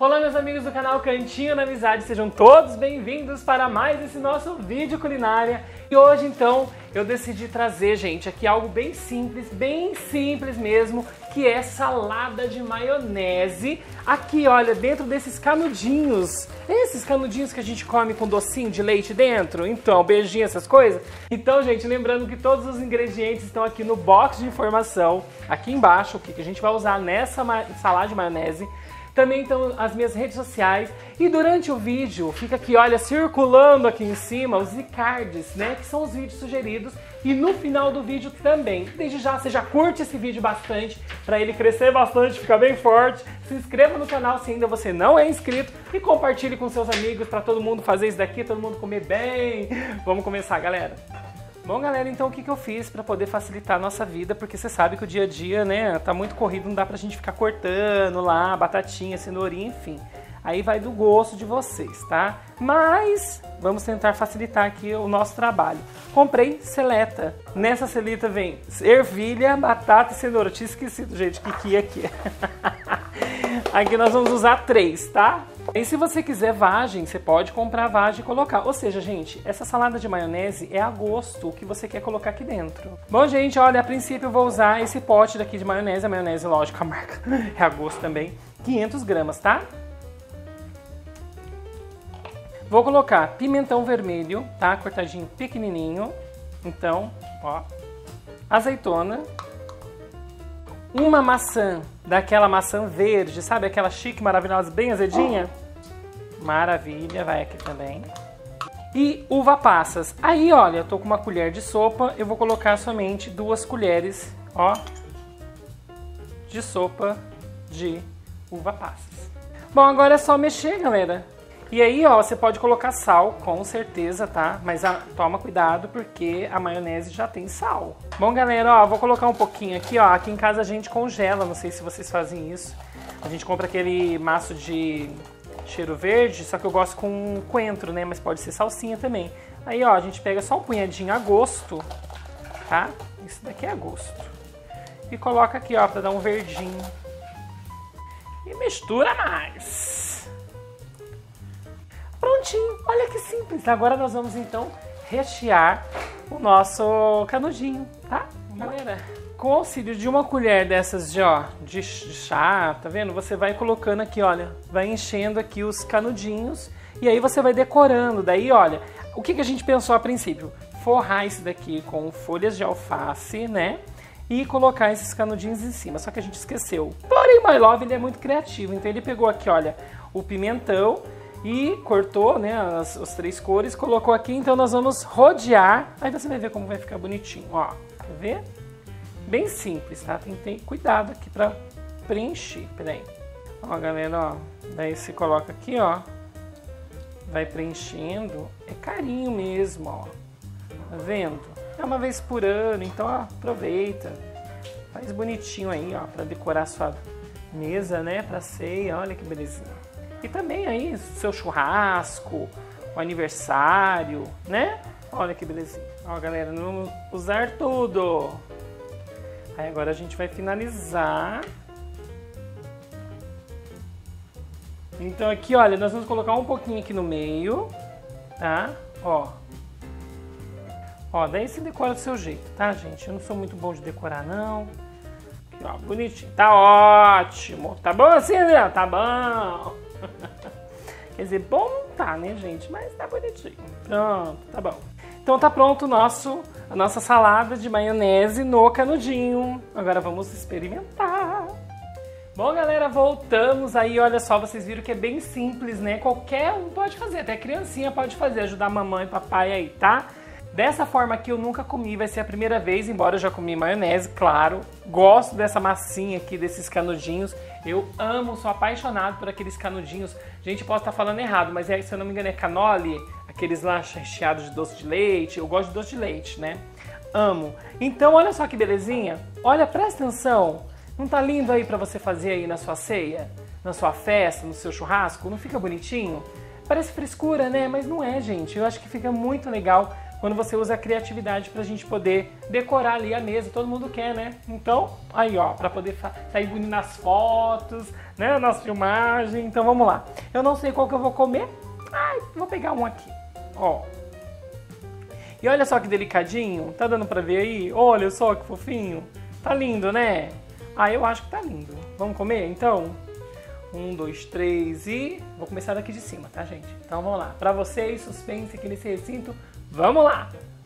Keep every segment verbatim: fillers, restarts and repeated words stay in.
Olá meus amigos do canal Cantinho da Amizade, sejam todos bem-vindos para mais esse nosso vídeo culinária. E hoje então eu decidi trazer, gente, aqui algo bem simples, bem simples mesmo, que é salada de maionese. Aqui, olha, dentro desses canudinhos, esses canudinhos que a gente come com docinho de leite dentro, então, beijinho, essas coisas. Então, gente, lembrando que todos os ingredientes estão aqui no box de informação, aqui embaixo, o que a gente vai usar nessa salada de maionese. Também estão as minhas redes sociais e durante o vídeo fica aqui, olha, circulando aqui em cima os iCards, né, que são os vídeos sugeridos, e no final do vídeo também. Desde já, você já curte esse vídeo bastante, para ele crescer bastante, ficar bem forte. Se inscreva no canal se ainda você não é inscrito e compartilhe com seus amigos para todo mundo fazer isso daqui, todo mundo comer bem. Vamos começar, galera. Bom, galera, então o que que eu fiz para poder facilitar a nossa vida, porque você sabe que o dia a dia, né, tá muito corrido, não dá pra gente ficar cortando lá, batatinha, cenourinha, enfim. Aí vai do gosto de vocês, tá? Mas vamos tentar facilitar aqui o nosso trabalho. Comprei seleta. Nessa seleta vem ervilha, batata e cenoura. Eu tinha esquecido, gente, o que que ia aqui. Aqui nós vamos usar três, tá? E se você quiser vagem, você pode comprar vagem e colocar. Ou seja, gente, essa salada de maionese é a gosto o que você quer colocar aqui dentro. Bom, gente, olha, a princípio eu vou usar esse pote daqui de maionese. A maionese, lógico, a marca é a gosto também. quinhentas gramas, tá? Vou colocar pimentão vermelho, tá? Cortadinho pequenininho. Então, ó. Azeitona. Uma maçã, daquela maçã verde, sabe? Aquela chique, maravilhosa, bem azedinha. Maravilha, vai aqui também. E uva passas. Aí, olha, eu tô com uma colher de sopa, eu vou colocar somente duas colheres, ó, de sopa de uva passas. Bom, agora é só mexer, galera. E aí, ó, você pode colocar sal, com certeza, tá? Mas a, toma cuidado, porque a maionese já tem sal. Bom, galera, ó, vou colocar um pouquinho aqui, ó. Aqui em casa a gente congela, não sei se vocês fazem isso. A gente compra aquele maço de cheiro verde, só que eu gosto com coentro, né? Mas pode ser salsinha também. Aí, ó, a gente pega só um punhadinho a gosto, tá? Isso daqui é a gosto. E coloca aqui, ó, pra dar um verdinho. E mistura mais. Prontinho, olha que simples. Agora nós vamos então rechear o nosso canudinho, tá? Galera, com o auxílio de uma colher dessas de, ó, de chá, tá vendo? Você vai colocando aqui, olha, vai enchendo aqui os canudinhos e aí você vai decorando. Daí, olha, o que que a gente pensou a princípio? Forrar isso daqui com folhas de alface, né? E colocar esses canudinhos em cima, só que a gente esqueceu. Porém, My Love, ele é muito criativo, então ele pegou aqui, olha, o pimentão, e cortou, né, as, as três cores, colocou aqui, então nós vamos rodear. Aí você vai ver como vai ficar bonitinho, ó. Quer ver? Bem simples, tá? Tem que ter cuidado aqui pra preencher. Peraí. Ó, galera, ó. Daí você coloca aqui, ó. Vai preenchendo. É carinho mesmo, ó. Tá vendo? É uma vez por ano, então, ó, aproveita. Faz bonitinho aí, ó, pra decorar sua mesa, né, pra ceia. Olha que belezinha. E também aí, seu churrasco, o aniversário, né? Olha que belezinha. Ó, galera, nós vamos usar tudo. Aí agora a gente vai finalizar. Então aqui, olha, nós vamos colocar um pouquinho aqui no meio, tá? Ó. Ó, daí você decora do seu jeito, tá, gente? Eu não sou muito bom de decorar, não. Aqui, ó, bonitinho. Tá ótimo. Tá bom assim, André? Tá bom. Quer dizer, bom não tá, né, gente? Mas tá bonitinho. Pronto, tá bom. Então tá pronto o nosso, a nossa salada de maionese no canudinho. Agora vamos experimentar. Bom, galera, voltamos aí. Olha só, vocês viram que é bem simples, né? Qualquer um pode fazer, até criancinha pode fazer, ajudar a mamãe e papai aí, tá? Dessa forma aqui eu nunca comi, vai ser a primeira vez, embora eu já comi maionese, claro. Gosto dessa massinha aqui, desses canudinhos. Eu amo, sou apaixonado por aqueles canudinhos. Gente, posso estar falando errado, mas é, se eu não me engano é canole, aqueles lá recheados de doce de leite. Eu gosto de doce de leite, né? Amo. Então, olha só que belezinha. Olha, presta atenção. Não tá lindo aí pra você fazer aí na sua ceia? Na sua festa, no seu churrasco? Não fica bonitinho? Parece frescura, né? Mas não é, gente. Eu acho que fica muito legal quando você usa a criatividade pra gente poder decorar ali a mesa. Todo mundo quer, né? Então, aí ó, pra poder sair bonito nas fotos, né? Nas filmagens. Então vamos lá. Eu não sei qual que eu vou comer. Ai, vou pegar um aqui. Ó. E olha só que delicadinho. Tá dando pra ver aí? Olha só que fofinho. Tá lindo, né? Ah, eu acho que tá lindo. Vamos comer, então? Um, dois, três e... Vou começar daqui de cima, tá, gente? Então vamos lá. Pra vocês, suspense aqui nesse recinto. Vamos lá!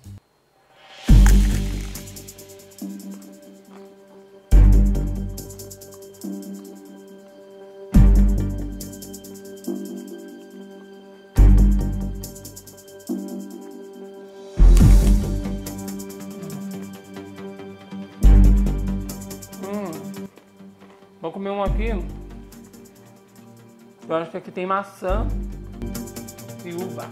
Hum. Vou comer um aqui. Eu acho que aqui tem maçã e uva.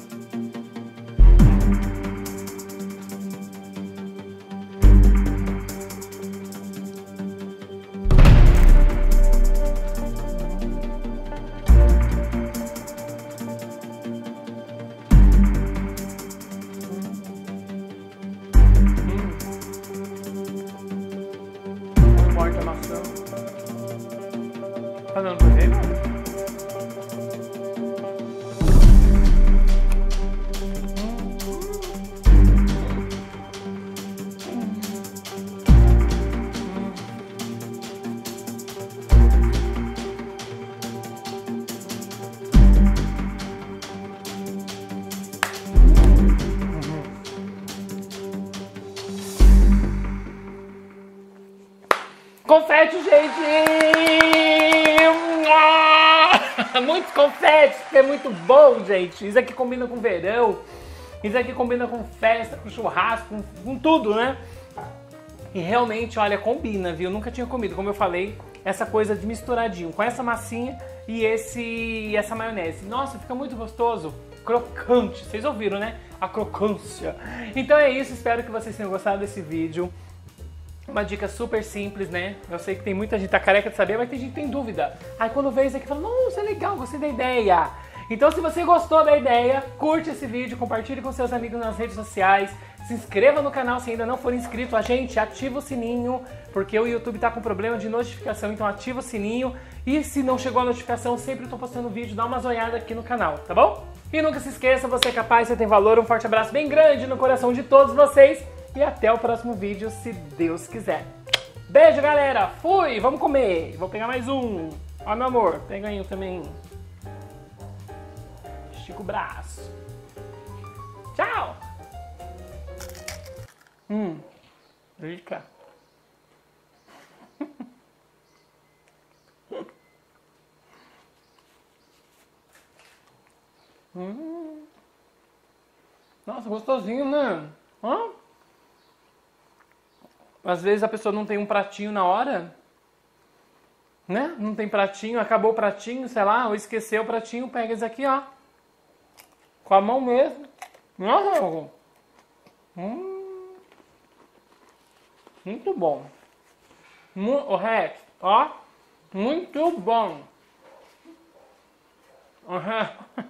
Hum. Morta a maçã. Tá dando pra ver, não? Confete, gente! Muitos confetes, porque é muito bom, gente. Isso aqui combina com verão, isso aqui combina com festa, com churrasco, com, com tudo, né? E realmente, olha, combina, viu? Nunca tinha comido, como eu falei, essa coisa de misturadinho com essa massinha e esse, essa maionese. Nossa, fica muito gostoso, crocante. Vocês ouviram, né? A crocância. Então é isso, espero que vocês tenham gostado desse vídeo. Uma dica super simples, né? Eu sei que tem muita gente que tá careca de saber, mas tem gente que tem dúvida. Aí quando vê isso aqui, fala, nossa, é legal, gostei da ideia. Então se você gostou da ideia, curte esse vídeo, compartilhe com seus amigos nas redes sociais, se inscreva no canal se ainda não for inscrito. A gente ativa o sininho, porque o YouTube tá com problema de notificação, então ativa o sininho. E se não chegou a notificação, sempre tô postando vídeo, dá uma zoiada aqui no canal, tá bom? E nunca se esqueça, você é capaz, você tem valor. Um forte abraço bem grande no coração de todos vocês. E até o próximo vídeo, se Deus quiser. Beijo, galera. Fui. Vamos comer. Vou pegar mais um. Ó, meu amor. Pega aí um também. Estica o braço. Tchau. Hum. Rica. hum. Nossa, gostosinho, né? Hã? Às vezes a pessoa não tem um pratinho na hora, né? Não tem pratinho, acabou o pratinho, sei lá, ou esqueceu o pratinho, pega esse aqui, ó. Com a mão mesmo. Hum. Muito bom. O Rex, ó. Muito bom. Uhum.